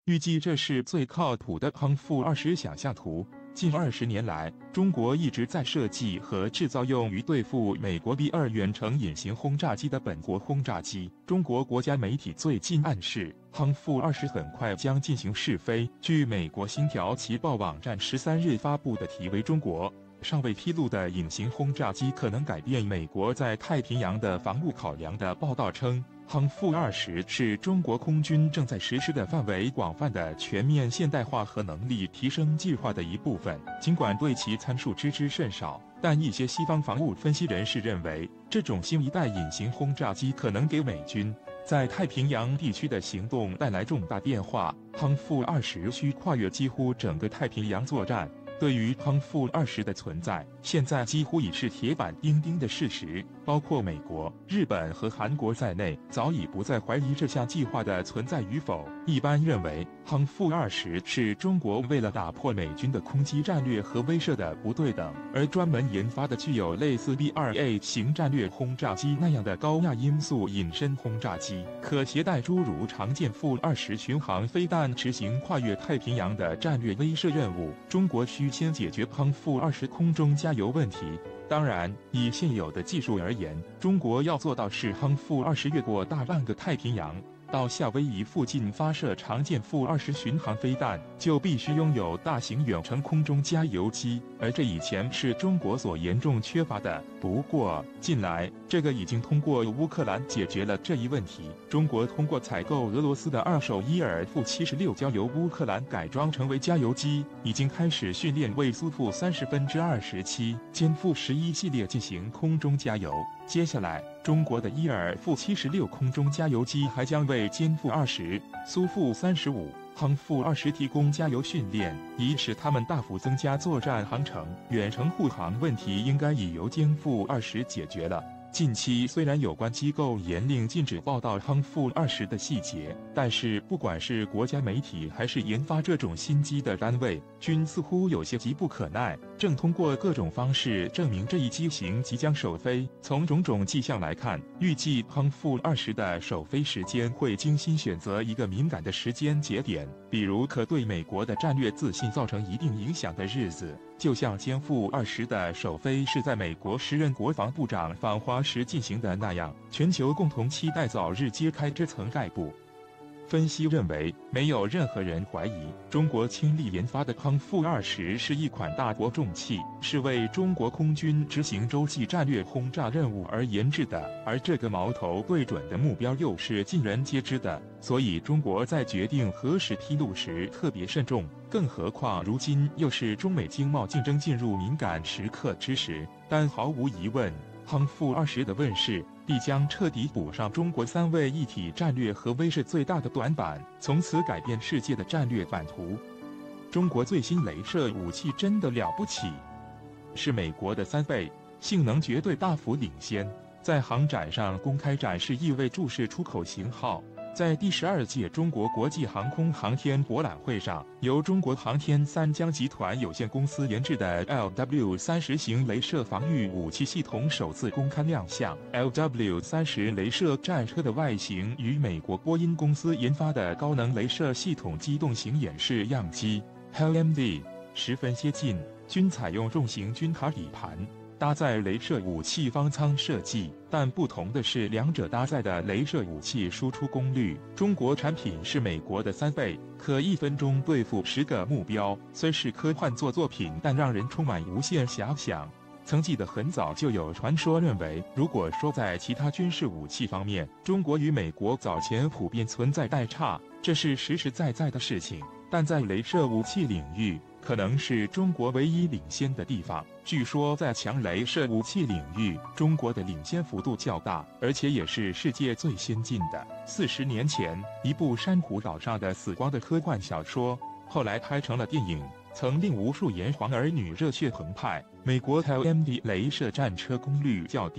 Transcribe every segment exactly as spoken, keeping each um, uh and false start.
预计这是最靠谱的康复二十想象图。近二十年来，中国一直在设计和制造用于对付美国 B 二 远程隐形轰炸机的本国轰炸机。中国国家媒体最近暗示，康复二十很快将进行试飞。据美国《星条旗报》网站十三日发布的题为"中国尚未披露的隐形轰炸机可能改变美国在太平洋的防务考量"的报道称，康复二十是中国空军正在实施的范围广泛的全面现代化和能力提升计划的一部分。尽管对其参数知之甚少，但一些西方防务分析人士认为，这种新一代隐形轰炸机可能给美军在太平洋地区的行动带来重大变化。康复二十需跨越几乎整个太平洋作战。对于康复二十的存在，现在几乎已是铁板钉钉的事实，包括美国、日本和韩国在内，早已不再怀疑这项计划的存在与否。一般认为，康复二十是中国为了打破美军的空机战略和威慑的不对等，而专门研发的具有类似 B 二 A 型战略轰炸机那样的高压音速隐身轰炸机，可携带诸如常见复二十巡航飞弹，执行跨越太平洋的战略威慑任务。中国需先解决康复二十空中加油问题。当然，以现有的技术而言，中国要做到是康复二十越过大半个太平洋，到夏威夷附近发射常见复二十巡航飞弹，就必须拥有大型远程空中加油机，而这以前是中国所严重缺乏的。不过，近来这个已经通过乌克兰解决了这一问题。中国通过采购俄罗斯的二手伊尔负七十六交由乌克兰改装成为加油机，已经开始训练为苏负三十分之二十七、歼负十一系列进行空中加油。接下来，中国的伊尔负七十六空中加油机还将为歼负二十、苏负三十五、康复二十提供加油训练，以使他们大幅增加作战航程。远程护航问题应该已由歼负二十解决了。近期虽然有关机构严令禁止报道康复二十的细节，但是不管是国家媒体还是研发这种新机的单位，均似乎有些急不可耐，正通过各种方式证明这一机型即将首飞。从种种迹象来看，预计康复二十的首飞时间会精心选择一个敏感的时间节点，比如可对美国的战略自信造成一定影响的日子，就像歼负二十的首飞是在美国时任国防部长访华时进行的那样。全球共同期待早日揭开这层盖布。分析认为，没有任何人怀疑中国倾力研发的康复二十是一款大国重器，是为中国空军执行洲际战略轰炸任务而研制的，而这个矛头对准的目标又是尽人皆知的，所以中国在决定何时披露时特别慎重。更何况如今又是中美经贸竞争进入敏感时刻之时。但毫无疑问，康复二十的问世必将彻底补上中国三位一体战略和威慑最大的短板，从此改变世界的战略版图。中国最新雷射武器真的了不起，是美国的三倍，性能绝对大幅领先。在航展上公开展示意味注视出口型号。在第十二届中国国际航空航天博览会上，由中国航天三江集团有限公司研制的 L W 三十 型雷射防御武器系统首次公开亮相。L W 三十 雷射战车的外形与美国波音公司研发的高能雷射系统机动型演示样机 H E L M D 十分接近，均采用重型军卡底盘，搭载雷射武器方舱设计，但不同的是，两者搭载的雷射武器输出功率，中国产品是美国的三倍，可一分钟对付十个目标。虽是科幻作作品，但让人充满无限遐想。曾记得很早就有传说认为，如果说在其他军事武器方面，中国与美国早前普遍存在代差，这是实实在在的事情。但在雷射武器领域，可能是中国唯一领先的地方。据说在强雷射武器领域，中国的领先幅度较大，而且也是世界最先进的。四十年前，一部珊瑚岛上的死光的科幻小说，后来拍成了电影，曾令无数炎黄儿女热血澎湃。美国 H E L M D 雷射战车功率较低，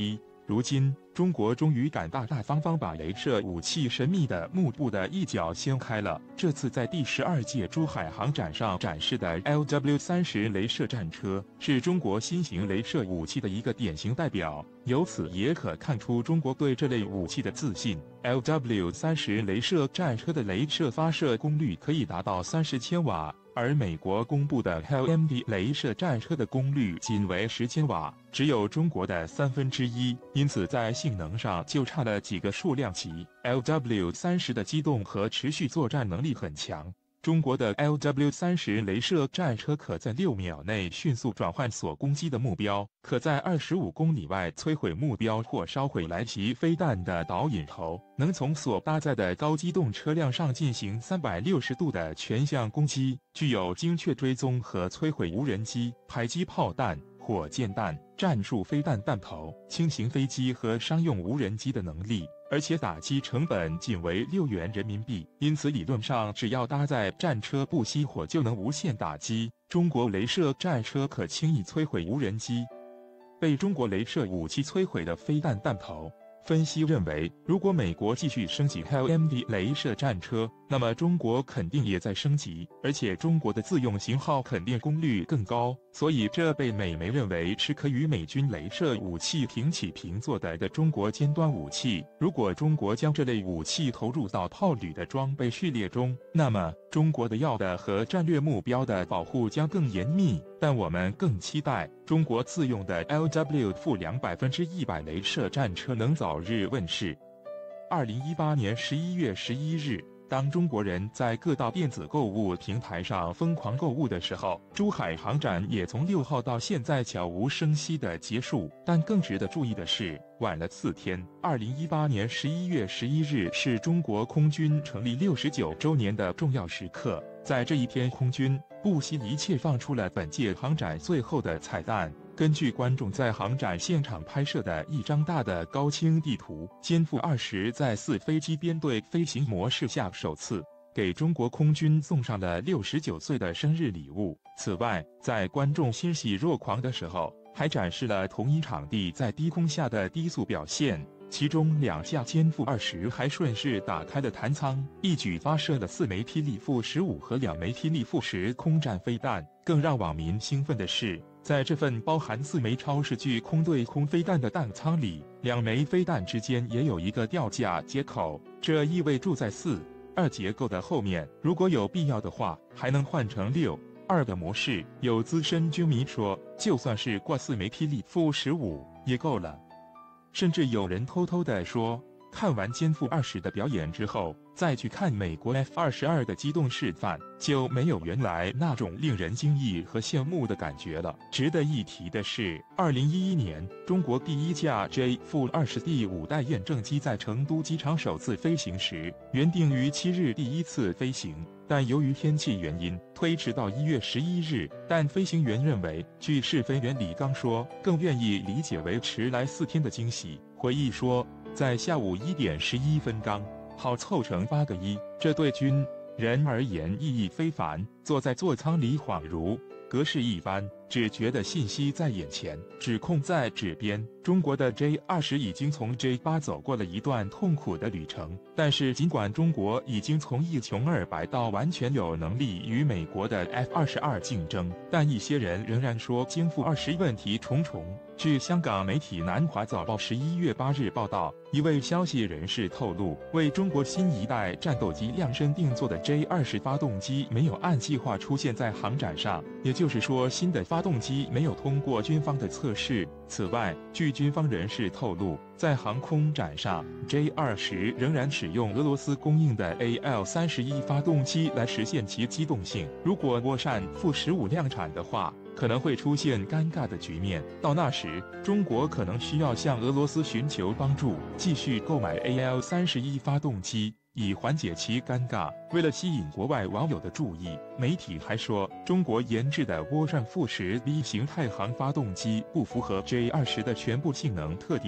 如今，中国终于敢大大方方把镭射武器神秘的幕布的一角掀开了。这次在第十二届珠海航展上展示的 L W 三十镭射战车，是中国新型镭射武器的一个典型代表。由此也可看出中国对这类武器的自信。L W 三十镭射战车的镭射发射功率可以达到三十千瓦。而美国公布的 L M D 镭射战车的功率仅为十千瓦，只有中国的三分之一，因此在性能上就差了几个数量级。L W 三十的机动和持续作战能力很强。中国的 L W 三十镭射战车可在六秒内迅速转换所攻击的目标，可在二十五公里外摧毁目标或烧毁来袭飞弹的导引头，能从所搭载的高机动车辆上进行三百六十度的全向攻击，具有精确追踪和摧毁无人机、迫击炮弹、火箭弹、战术飞弹弹头、轻型飞机和商用无人机的能力。而且打击成本仅为六元人民币，因此理论上只要搭载战车不熄火就能无限打击。中国镭射战车可轻易摧毁无人机。被中国镭射武器摧毁的飞弹弹头，分析认为，如果美国继续升级 L M D 镭射战车，那么中国肯定也在升级，而且中国的自用型号肯定功率更高，所以这被美媒认为是可与美军镭射武器平起平坐的的中国尖端武器。如果中国将这类武器投入到炮旅的装备序列中，那么中国的要的和战略目标的保护将更严密。但我们更期待中国自用的 L W 两百分之一百镭射战车能早日问世。二零一八年十一月十一日，当中国人在各大电子购物平台上疯狂购物的时候，珠海航展也从六号到现在悄无声息的结束。但更值得注意的是，晚了四天，二零一八年十一月十一日是中国空军成立六十九周年的重要时刻。在这一天，空军不惜一切放出了本届航展最后的彩蛋。根据观众在航展现场拍摄的一张大的高清地图，歼负二十在四飞机编队飞行模式下首次给中国空军送上了六十九岁的生日礼物。此外，在观众欣喜若狂的时候，还展示了同一场地在低空下的低速表现。其中两架歼负二十还顺势打开了弹舱，一举发射了四枚霹雳负十五和两枚霹雳负十空战飞弹。更让网民兴奋的是，在这份包含四枚超视距空对空飞弹的弹舱里，两枚飞弹之间也有一个吊架接口，这意味住在四二结构的后面，如果有必要的话，还能换成六二的模式。有资深军迷说，就算是挂四枚霹雳负十五也够了。甚至有人偷偷地说，看完歼负二十的表演之后，再去看美国 F 二十二的机动示范，就没有原来那种令人惊异和羡慕的感觉了。值得一提的是，二零一一年，中国第一架 J 二十第五代验证机在成都机场首次飞行时，原定于七日第一次飞行，但由于天气原因推迟到一月十一日。但飞行员认为，据试飞员李刚说，更愿意理解为迟来四天的惊喜。回忆说，在下午一点十一分刚好凑成八个一，这对军人而言意义非凡。坐在座舱里，恍如隔世一般，只觉得信息在眼前，指控在指边。中国的 J 二十已经从 J 八走过了一段痛苦的旅程，但是尽管中国已经从一穷二白到完全有能力与美国的 F 二十二竞争，但一些人仍然说歼负二十问题重重。据香港媒体南华早报十一月八日报道，一位消息人士透露，为中国新一代战斗机量身定做的 J 二十发动机没有按计划出现在航展上，也就是说，新的发动机没有通过军方的测试。此外，据军方人士透露，在航空展上 ，J 二十仍然使用俄罗斯供应的 A L 三十一发动机来实现其机动性。如果涡扇负十五量产的话，可能会出现尴尬的局面。到那时，中国可能需要向俄罗斯寻求帮助，继续购买 A L 三十一发动机，以缓解其尴尬。为了吸引国外网友的注意，媒体还说，中国研制的涡扇负十 B 型太行发动机不符合 J 二十的全部性能特点。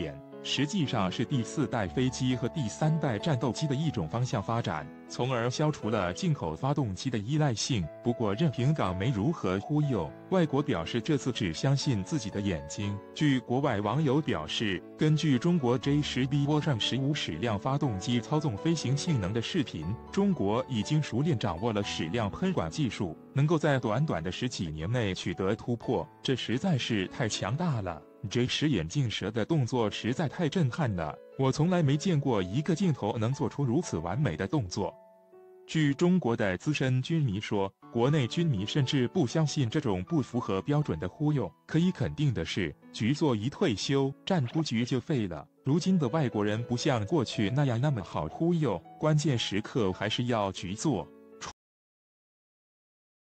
实际上是第四代飞机和第三代战斗机的一种方向发展，从而消除了进口发动机的依赖性。不过任凭港媒如何忽悠，外国表示这次只相信自己的眼睛。据国外网友表示，根据中国 J 十 B 涡上十五矢量发动机操纵飞行性能的视频，中国已经熟练掌握了矢量喷管技术，能够在短短的十几年内取得突破，这实在是太强大了。J 十眼镜蛇的动作实在太震撼了，我从来没见过一个镜头能做出如此完美的动作。据中国的资深军迷说，国内军迷甚至不相信这种不符合标准的忽悠。可以肯定的是，局座一退休，战忽局就废了。如今的外国人不像过去那样那么好忽悠，关键时刻还是要局座。